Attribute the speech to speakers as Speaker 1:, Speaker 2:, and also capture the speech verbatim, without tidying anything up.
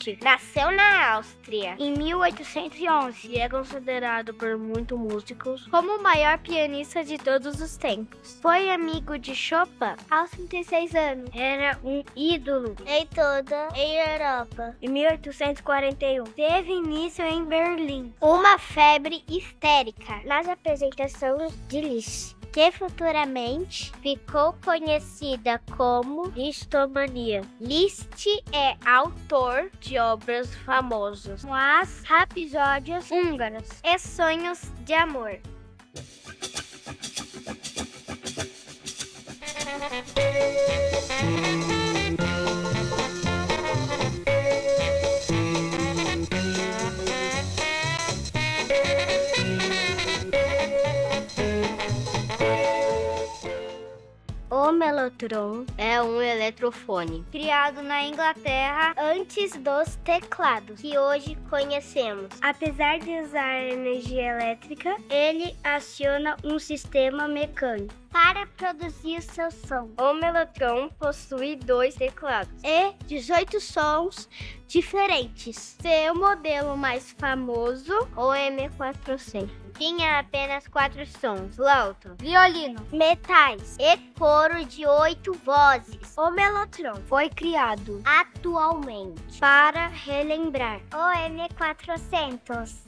Speaker 1: Liszt nasceu na Áustria
Speaker 2: em mil oitocentos e onze e é considerado por muitos músicos como o maior pianista de todos os tempos. Foi amigo de Chopin aos trinta e seis anos. Era um ídolo
Speaker 1: em toda a Europa.
Speaker 2: Em mil oitocentos e quarenta e um, teve início em Berlim
Speaker 1: uma febre histérica nas apresentações de Liszt, que futuramente ficou conhecida como listomania. Liszt é autor de obras famosas,
Speaker 2: como as Rapsódias Húngaras
Speaker 1: e Sonhos de Amor. O melotron é um eletrofone
Speaker 2: criado na Inglaterra
Speaker 1: antes dos teclados que hoje conhecemos.
Speaker 2: Apesar de usar energia elétrica, ele aciona um sistema mecânico
Speaker 1: para produzir seu som.
Speaker 2: O melotron possui dois teclados
Speaker 1: e dezoito sons diferentes.
Speaker 2: Seu modelo mais famoso, o M quatrocentos,
Speaker 1: tinha apenas quatro sons: flauta,
Speaker 2: violino,
Speaker 1: metais e coro de oito vozes.
Speaker 2: O melotron foi criado
Speaker 1: atualmente
Speaker 2: para relembrar
Speaker 1: o M quatrocentos.